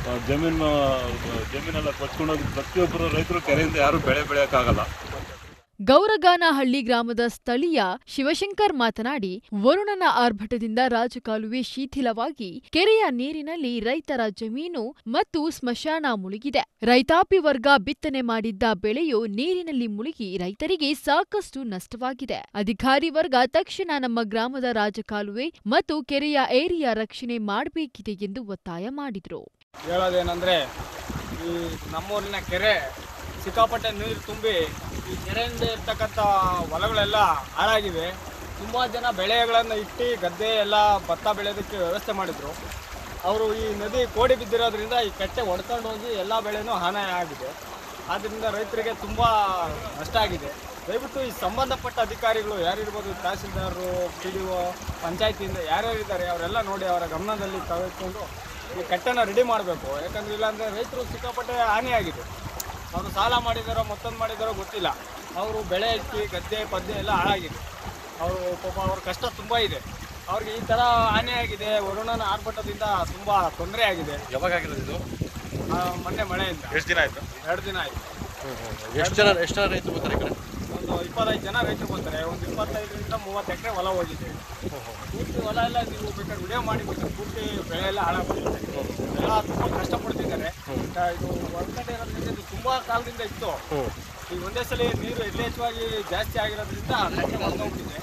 ಜಮೀನು ಜಮೀನೆಲ್ಲ ಕೊಚ್ಕೊಂಡೋಗಿ ಪ್ರತಿಯೊಬ್ಬರು ರೈತರು ಕೆರೆಯಿಂದ ಯಾರೂ ಬೆಳೆ ಬೆಳೆಯೋಕ್ಕಾಗಲ್ಲ. ಗೌರಗಾನಹಳ್ಳಿ ಗ್ರಾಮದ ಸ್ಥಳೀಯ ಶಿವಶಂಕರ್ ಮಾತನಾಡಿ, ವರುಣನ ಆರ್ಭಟದಿಂದ ರಾಜಕಾಲುವೆ ಶಿಥಿಲವಾಗಿ ಕೆರೆಯ ನೀರಿನಲ್ಲಿ ರೈತರ ಜಮೀನು ಮತ್ತು ಸ್ಮಶಾನ ಮುಳುಗಿದೆ. ರೈತಾಪಿ ವರ್ಗ ಬಿತ್ತನೆ ಮಾಡಿದ್ದ ಬೆಳೆಯು ನೀರಿನಲ್ಲಿ ಮುಳುಗಿ ರೈತರಿಗೆ ಸಾಕಷ್ಟು ನಷ್ಟವಾಗಿದೆ. ಅಧಿಕಾರಿ ವರ್ಗ ತಕ್ಷಣ ನಮ್ಮ ಗ್ರಾಮದ ರಾಜಕಾಲುವೆ ಮತ್ತು ಕೆರೆಯ ಏರಿಯಾ ರಕ್ಷಣೆ ಮಾಡಬೇಕಿದೆ ಎಂದು ಒತ್ತಾಯ ಮಾಡಿದರು. ಹೇಳೋದೇನೆಂದರೆ, ಈ ನಮ್ಮೂರಿನ ಕೆರೆ ಸಿಕ್ಕಾಪಟ್ಟೆ ನೀರು ತುಂಬಿ ಈ ಕೆರೆಯಿಂದ ಇರ್ತಕ್ಕಂಥ ಹೊಲಗಳೆಲ್ಲ ಹಾಳಾಗಿವೆ. ತುಂಬ ಜನ ಬೆಳೆಗಳನ್ನು ಇಟ್ಟು ಗದ್ದೆ ಎಲ್ಲ ಭತ್ತ ಬೆಳೆಯೋದಕ್ಕೆ ವ್ಯವಸ್ಥೆ ಮಾಡಿದರು. ಅವರು ಈ ನದಿ ಕೋಡಿ ಬಿದ್ದಿರೋದ್ರಿಂದ ಈ ಕಟ್ಟೆ ಒಡ್ಕೊಂಡು ಹೋಗಿ ಎಲ್ಲ ಬೆಳೆನೂ ಹಾನಿ ಆಗಿದೆ. ಆದ್ದರಿಂದ ರೈತರಿಗೆ ತುಂಬ ನಷ್ಟ ಆಗಿದೆ. ದಯವಿಟ್ಟು ಈ ಸಂಬಂಧಪಟ್ಟ ಅಧಿಕಾರಿಗಳು ಯಾರಿರ್ಬೋದು, ತಹಸೀಲ್ದಾರರು, ಪಿ ಡಿ ಒ, ಪಂಚಾಯತಿಯಿಂದ ಯಾರ್ಯಾರಿದ್ದಾರೆ ಅವರೆಲ್ಲ ನೋಡಿ ಅವರ ಗಮನದಲ್ಲಿ ತೆಗೆದುಕೊಂಡು ಈ ಕಟ್ಟೆನ ರೆಡಿ ಮಾಡಬೇಕು. ಯಾಕಂದರೆ ಇಲ್ಲಾಂದರೆ ರೈತರು ಸಿಕ್ಕಾಪಟ್ಟೆ ಹಾನಿಯಾಗಿದೆ. ಅವರು ಸಾಲ ಮಾಡಿದಾರೋ ಮತ್ತೊಂದು ಮಾಡಿದಾರೋ ಗೊತ್ತಿಲ್ಲ. ಅವರು ಬೆಳೆ ಇಕ್ಕಿ ಗದ್ದೆ ಪದ್ದೆ ಎಲ್ಲ ಹಾಳಾಗಿದೆ. ಅವರು ಪಾಪ ಅವ್ರ ಕಷ್ಟ ತುಂಬ ಇದೆ. ಅವ್ರಿಗೆ ಈ ಥರ ಹಾನಿಯಾಗಿದೆ. ವರುಣನ ಆರ್ಭಟದಿಂದ ತುಂಬ ತೊಂದರೆ ಆಗಿದೆ. ಯಾವಾಗ ಆಗಿರೋದು ಇದು? ಮೊನ್ನೆ ಮಳೆಯಿಂದ. ಎಷ್ಟು ದಿನ ಆಯಿತು? ಎರಡು ದಿನ ಆಯಿತು. ಎಷ್ಟು ಜನ ಎಷ್ಟು ಜನ ರೈತರು ಬರ್ತಾರೆ ಈ ಕಡೆ? ಒಂದು ಇಪ್ಪತ್ತೈದು ಜನ ರೈತರು ಬರ್ತಾರೆ. ಒಂದು ಇಪ್ಪತ್ತೈದರಿಂದ ಮೂವತ್ತು ಎಕರೆ ಹೊಲ ಹೋಗಿದೆ. ಪೂರ್ತಿ ಹೊಲ ಎಲ್ಲ ನೀವು ಬೇಕಾದ್ರೆ ವಿಡಿಯೋ ಮಾಡಿ ಬೇಕಾದ್ರೆ ಪೂರ್ತಿ ಬೆಳೆ ಎಲ್ಲ ಹಾಳಾಗ್ಬಿಟ್ಟಿದೆ. ಎಲ್ಲ ತುಂಬ ಕಷ್ಟಪಡ್ತಿದ್ದಾರೆ. ಇದು ಹೊರಗಡೆ ಇರೋದ್ರಿಂದ ಇದು ತುಂಬ ಕಾಲದಿಂದ ಇತ್ತು. ಈಗ ಒಂದೇ ಸಲ ನೀರು ಯಥೇಚ್ಛವಾಗಿ ಜಾಸ್ತಿ ಆಗಿರೋದ್ರಿಂದ ಕಟ್ಟೆ ಹೊರಗೋಗ್ಬಿಟ್ಟಿದೆ.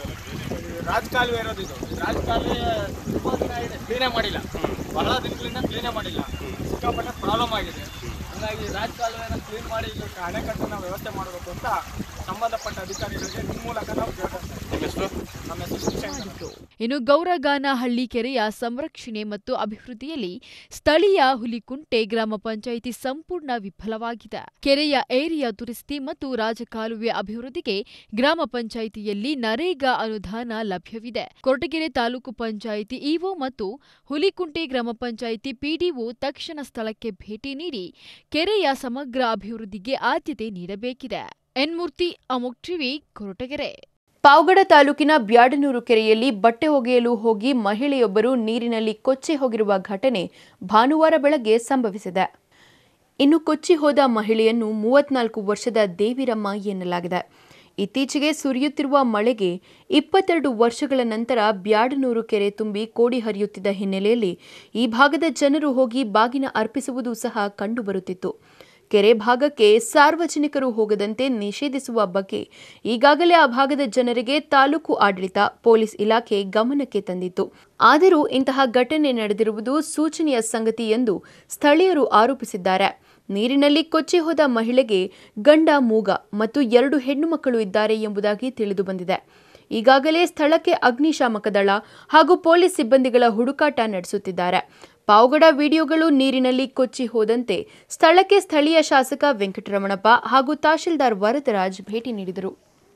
ರಾಜಕಾಲುವೆ ಇರೋದು ಇದು. ರಾಜಕಾಲುವೆ ತುಂಬ ದಿನ ಇದೆ, ಕ್ಲೀನೇ ಮಾಡಿಲ್ಲ. ಬಹಳ ದಿನಗಳಿಂದ ಕ್ಲೀನೇ ಮಾಡಿಲ್ಲ. ಸಿಕ್ಕಾಪಟ್ಟೆ ಪ್ರಾಬ್ಲಮ್ ಆಗಿದೆ. ಹಾಗಾಗಿ ರಾಜಕಾಲುವೆನ ಕ್ಲೀನ್ ಮಾಡಿ ಈಗ ಅಣೆಕಟ್ಟನ್ನು ವ್ಯವಸ್ಥೆ ಮಾಡಬೇಕು ಅಂತ ಸಂಬಂಧಪಟ್ಟ ಅಧಿಕಾರಿಗಳಿಗೆ ನಿಮ್ಮ ಮೂಲಕ ನಾವು ಕೇಳ್ಕೊಳ್ತೇವೆ. ನಮ್ಮ ಹೆಸರು ಶಿವಶಂಕರ್. ಇನ್ನು ಗೌರಗಾನಹಳ್ಳಿ ಕೆರೆಯ ಸಂರಕ್ಷಣೆ ಮತ್ತು ಅಭಿವೃದ್ಧಿಯಲ್ಲಿ ಸ್ಥಳೀಯ ಹುಲಿಕುಂಟೆ ಗ್ರಾಮ ಪಂಚಾಯಿತಿ ಸಂಪೂರ್ಣ ವಿಫಲವಾಗಿದೆ. ಕೆರೆಯ ಏರಿಯಾ ದುರಸ್ತಿ ಮತ್ತು ರಾಜಕಾಲುವೆ ಅಭಿವೃದ್ಧಿಗೆ ಗ್ರಾಮ ಪಂಚಾಯಿತಿಯಲ್ಲಿ ನರೇಗಾ ಅನುದಾನ ಲಭ್ಯವಿದೆ. ಕೊರಟಗೆರೆ ತಾಲೂಕು ಪಂಚಾಯಿತಿ ಇಒ ಮತ್ತು ಹುಲಿಕುಂಟೆ ಗ್ರಾಮ ಪಂಚಾಯಿತಿ ಪಿಡಿಒ ತಕ್ಷಣ ಸ್ಥಳಕ್ಕೆ ಭೇಟಿ ನೀಡಿ ಕೆರೆಯ ಸಮಗ್ರ ಅಭಿವೃದ್ಧಿಗೆ ಆದ್ಯತೆ ನೀಡಬೇಕಿದೆ. ಎನ್ ಮೂರ್ತಿ, ಅಮೋಕ್ ಟಿವಿ, ಕೊರಟಗೆರೆ. ಪಾವಗಡ ತಾಲೂಕಿನ ಬ್ಯಾಡನೂರು ಕೆರೆಯಲ್ಲಿ ಬಟ್ಟೆ ಒಗೆಯಲು ಹೋಗಿ ಮಹಿಳೆಯೊಬ್ಬರು ನೀರಿನಲ್ಲಿ ಕೊಚ್ಚಿ ಹೋಗಿರುವ ಘಟನೆ ಭಾನುವಾರ ಬೆಳಗ್ಗೆ ಸಂಭವಿಸಿದೆ. ಇನ್ನು ಕೊಚ್ಚಿ ಹೋದ ಮಹಿಳೆಯನ್ನು ಮೂವತ್ನಾಲ್ಕು ವರ್ಷದ ದೇವಿರಮ್ಮ ಎನ್ನಲಾಗಿದೆ. ಇತ್ತೀಚೆಗೆ ಸುರಿಯುತ್ತಿರುವ ಮಳೆಗೆ ಇಪ್ಪತ್ತೆರಡು ವರ್ಷಗಳ ನಂತರ ಬ್ಯಾಡನೂರು ಕೆರೆ ತುಂಬಿ ಕೋಡಿ ಹರಿಯುತ್ತಿದ್ದ ಹಿನ್ನೆಲೆಯಲ್ಲಿ ಈ ಭಾಗದ ಜನರು ಹೋಗಿ ಬಾಗಿನ ಅರ್ಪಿಸುವುದು ಸಹ ಕಂಡುಬರುತ್ತಿತ್ತು. ಕೆರೆ ಭಾಗಕ್ಕೆ ಸಾರ್ವಜನಿಕರು ಹೋಗದಂತೆ ನಿಷೇಧಿಸುವ ಬಗ್ಗೆ ಈಗಾಗಲೇ ಆ ಭಾಗದ ಜನರಿಗೆ ತಾಲೂಕು ಆಡಳಿತ, ಪೊಲೀಸ್ ಇಲಾಖೆ ಗಮನಕ್ಕೆ ತಂದಿತ್ತು. ಆದರೂ ಇಂತಹ ಘಟನೆ ನಡೆದಿರುವುದು ಸೂಚನೆಯ ಸಂಗತಿ ಎಂದು ಸ್ಥಳೀಯರು ಆರೋಪಿಸಿದ್ದಾರೆ. ನೀರಿನಲ್ಲಿ ಕೊಚ್ಚಿ ಹೋದ ಮಹಿಳೆಗೆ ಗಂಡ ಮೂಗ ಮತ್ತು ಎರಡು ಹೆಣ್ಣು ಮಕ್ಕಳು ಇದ್ದಾರೆ ಎಂಬುದಾಗಿ ತಿಳಿದುಬಂದಿದೆ. ಈಗಾಗಲೇ ಸ್ಥಳಕ್ಕೆ ಅಗ್ನಿಶಾಮಕ ದಳ ಹಾಗೂ ಪೊಲೀಸ್ ಸಿಬ್ಬಂದಿಗಳ ಹುಡುಕಾಟ ನಡೆಸುತ್ತಿದ್ದಾರೆ. ಪಾವಗಡ ವಿಡಿಯೋಗಳು ನೀರಿನಲ್ಲಿ ಕೊಚ್ಚಿ ಹೋದಂತೆ ಸ್ಥಳಕ್ಕೆ ಸ್ಥಳೀಯ ಶಾಸಕ ವೆಂಕಟರಮಣಪ್ಪ ಹಾಗೂ ತಹಶೀಲ್ದಾರ್ ವರದರಾಜ್ ಭೇಟಿ ನೀಡಿದರು.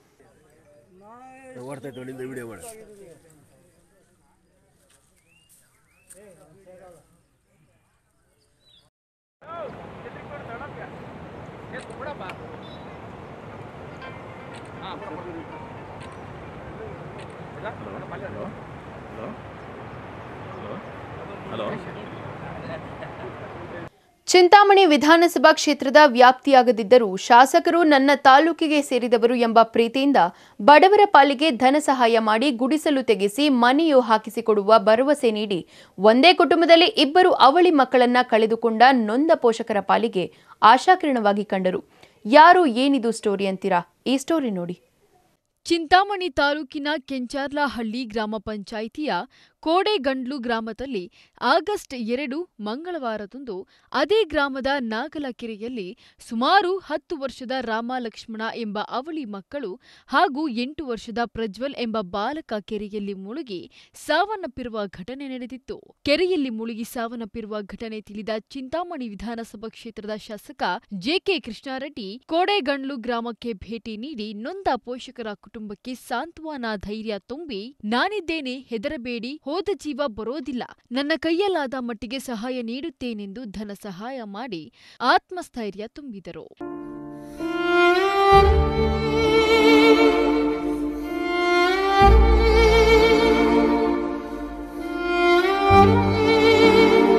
ಚಿಂತಾಮಣಿ ವಿಧಾನಸಭಾ ಕ್ಷೇತ್ರದ ವ್ಯಾಪ್ತಿಯಾಗದಿದ್ದರೂ ಶಾಸಕರು ನನ್ನ ತಾಲೂಕಿಗೆ ಸೇರಿದವರು ಎಂಬ ಪ್ರೀತಿಯಿಂದ ಬಡವರ ಪಾಲಿಗೆ ಧನ ಸಹಾಯ ಮಾಡಿ ಗುಡಿಸಲು ತೆಗೆಸಿ ಮನೆಯು ಹಾಕಿಸಿಕೊಡುವ ಭರವಸೆ ನೀಡಿ ಒಂದೇ ಕುಟುಂಬದಲ್ಲಿ ಇಬ್ಬರು ಅವಳಿ ಮಕ್ಕಳನ್ನ ಕಳೆದುಕೊಂಡ ನೊಂದ ಪೋಷಕರ ಪಾಲಿಗೆ ಆಶಾಕಿರಣವಾಗಿ ಕಂಡರು. ಯಾರು ಏನಿದು ಸ್ಟೋರಿ ಅಂತೀರಾ? ಈ ಸ್ಟೋರಿ ನೋಡಿ. ಚಿಂತಾಮಣಿ ತಾಲೂಕಿನ ಕೆಂಚಾರ್ಲಹಳ್ಳಿ ಗ್ರಾಮ ಪಂಚಾಯಿತಿಯ ಕೋಡೆಗಂಡ್ಲು ಗ್ರಾಮದಲ್ಲಿ ಆಗಸ್ಟ್ ಎರಡು ಮಂಗಳವಾರದಂದು ಅದೇ ಗ್ರಾಮದ ನಾಗಲಕೆರೆಯಲ್ಲಿ ಸುಮಾರು ಹತ್ತು ವರ್ಷದ ರಾಮ ಲಕ್ಷ್ಮಣ ಎಂಬ ಅವಳಿ ಮಕ್ಕಳು ಹಾಗೂ ಎಂಟು ವರ್ಷದ ಪ್ರಜ್ವಲ್ ಎಂಬ ಬಾಲಕ ಕೆರೆಯಲ್ಲಿ ಮುಳುಗಿ ಸಾವನ್ನಪ್ಪಿರುವ ಘಟನೆ ನಡೆದಿತ್ತು. ಕೆರೆಯಲ್ಲಿ ಮುಳುಗಿ ಸಾವನ್ನಪ್ಪಿರುವ ಘಟನೆ ತಿಳಿದ ಚಿಂತಾಮಣಿ ವಿಧಾನಸಭಾ ಕ್ಷೇತ್ರದ ಶಾಸಕ ಜೆಕೆ ಕೃಷ್ಣಾರೆಡ್ಡಿ ಕೋಡೆಗಂಡ್ಲು ಗ್ರಾಮಕ್ಕೆ ಭೇಟಿ ನೀಡಿ ನೊಂದ ಪೋಷಕರ ಕುಟುಂಬಕ್ಕೆ ಸಾಂತ್ವನ ಧೈರ್ಯ ತುಂಬಿ, ನಾನಿದ್ದೇನೆ, ಹೆದರಬೇಡಿ, ಹೋದ ಜೀವ ಬರೋದಿಲ್ಲ, ನನ್ನ ಕೈಯಲ್ಲಾದ ಮಟ್ಟಿಗೆ ಸಹಾಯ ನೀಡುತ್ತೇನೆಂದು ಧನ ಸಹಾಯ ಮಾಡಿ ಆತ್ಮಸ್ಥೈರ್ಯ ತುಂಬಿದರು.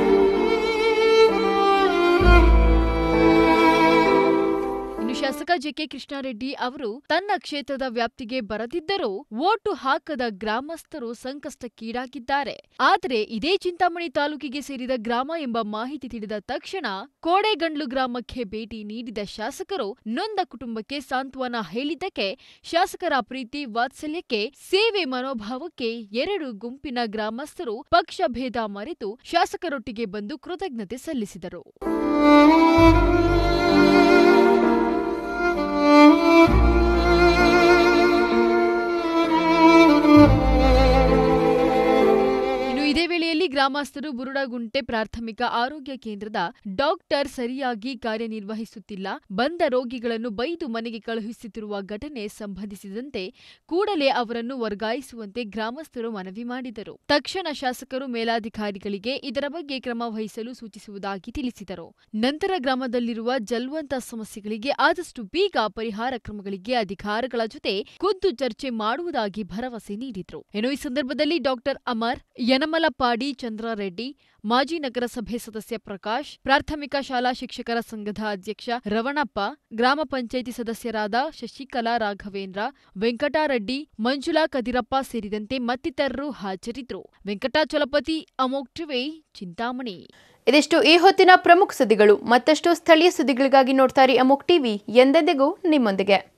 ಶಾಸಕ ಜೆ ಕೆ ಕೃಷ್ಣಾರೆಡ್ಡಿ ಅವರು ತನ್ನ ಕ್ಷೇತ್ರದ ವ್ಯಾಪ್ತಿಗೆ ಬರದಿದ್ದರೂ ವೋಟು ಹಾಕದ ಗ್ರಾಮಸ್ಥರು ಸಂಕಷ್ಟಕ್ಕೀಡಾಗಿದ್ದಾರೆ. ಆದರೆ ಇದೇ ಚಿಂತಾಮಣಿ ತಾಲೂಕಿಗೆ ಸೇರಿದ ಗ್ರಾಮ ಎಂಬ ಮಾಹಿತಿ ತಿಳಿದ ತಕ್ಷಣ ಕೋಡೆಗಂಡ್ಲು ಗ್ರಾಮಕ್ಕೆ ಭೇಟಿ ನೀಡಿದ ಶಾಸಕರು ನೊಂದ ಕುಟುಂಬಕ್ಕೆ ಸಾಂತ್ವನ ಹೇಳಿದ್ದಕ್ಕೆ ಶಾಸಕರ ಪ್ರೀತಿ ವಾತ್ಸಲ್ಯಕ್ಕೆ ಸೇವೆ ಮನೋಭಾವಕ್ಕೆ ಎರಡು ಗುಂಪಿನ ಗ್ರಾಮಸ್ಥರು ಪಕ್ಷ ಭೇದ ಮರೆತು ಶಾಸಕರೊಟ್ಟಿಗೆ ಬಂದು ಕೃತಜ್ಞತೆ ಸಲ್ಲಿಸಿದರು. ಇದೇ ವೇಳೆಯಲ್ಲಿ ಗ್ರಾಮಸ್ಥರು ಬುರುಡಗುಂಟೆ ಪ್ರಾಥಮಿಕ ಆರೋಗ್ಯ ಕೇಂದ್ರದ ಡಾಕ್ಟರ್ ಸರಿಯಾಗಿ ಕಾರ್ಯನಿರ್ವಹಿಸುತ್ತಿಲ್ಲ, ಬಂದ ರೋಗಿಗಳನ್ನು ಬೈದು ಮನೆಗೆ ಕಳುಹಿಸುತ್ತಿರುವ ಘಟನೆ ಸಂಬಂಧಿಸಿದಂತೆ ಕೂಡಲೇ ಅವರನ್ನು ವರ್ಗಾಯಿಸುವಂತೆ ಗ್ರಾಮಸ್ಥರು ಮನವಿ ಮಾಡಿದರು. ತಕ್ಷಣ ಶಾಸಕರು ಮೇಲಾಧಿಕಾರಿಗಳಿಗೆ ಇದರ ಬಗ್ಗೆ ಕ್ರಮ ವಹಿಸಲು ಸೂಚಿಸುವುದಾಗಿ ತಿಳಿಸಿದರು. ನಂತರ ಗ್ರಾಮದಲ್ಲಿರುವ ಜಲ್ವಂತ ಸಮಸ್ಯೆಗಳಿಗೆ ಆದಷ್ಟು ಬೇಗ ಪರಿಹಾರ ಕ್ರಮಗಳಿಗೆ ಅಧಿಕಾರಿಗಳ ಜೊತೆ ಖುದ್ದು ಚರ್ಚೆ ಮಾಡುವುದಾಗಿ ಭರವಸೆ ನೀಡಿದರು. ಇನ್ನು ಈ ಸಂದರ್ಭದಲ್ಲಿ ಡಾಕ್ಟರ್ ಅಮರ್, ಯನಮಲಪಾಡಿ ಚಂದ್ರಾರೆಡ್ಡಿ, ಮಾಜಿ ನಗರಸಭೆ ಸದಸ್ಯ ಪ್ರಕಾಶ್, ಪ್ರಾಥಮಿಕ ಶಾಲಾ ಶಿಕ್ಷಕರ ಸಂಘದ ಅಧ್ಯಕ್ಷ ರವಣಪ್ಪ, ಗ್ರಾಮ ಪಂಚಾಯಿತಿ ಸದಸ್ಯರಾದ ಶಶಿಕಲಾ ರಾಘವೇಂದ್ರ, ವೆಂಕಟರೆಡ್ಡಿ, ಮಂಜುಳಾ ಕದಿರಪ್ಪ ಸೇರಿದಂತೆ ಮತ್ತಿತರರು ಹಾಜರಿದ್ದರು. ವೆಂಕಟಾಚಲಪತಿ, ಅಮೋಘ್ ಟಿವಿ, ಚಿಂತಾಮಣಿ. ಇದಿಷ್ಟು ಈ ಹೊತ್ತಿನ ಪ್ರಮುಖ ಸುದ್ದಿಗಳು. ಮತ್ತಷ್ಟು ಸ್ಥಳೀಯ ಸುದ್ದಿಗಳಿಗಾಗಿ ನೋಡ್ತಾ ಇರಿ ಅಮೋಘ್ ಟಿವಿ, ಎಂದೆಂದಿಗೂ ನಿಮ್ಮೊಂದಿಗೆ.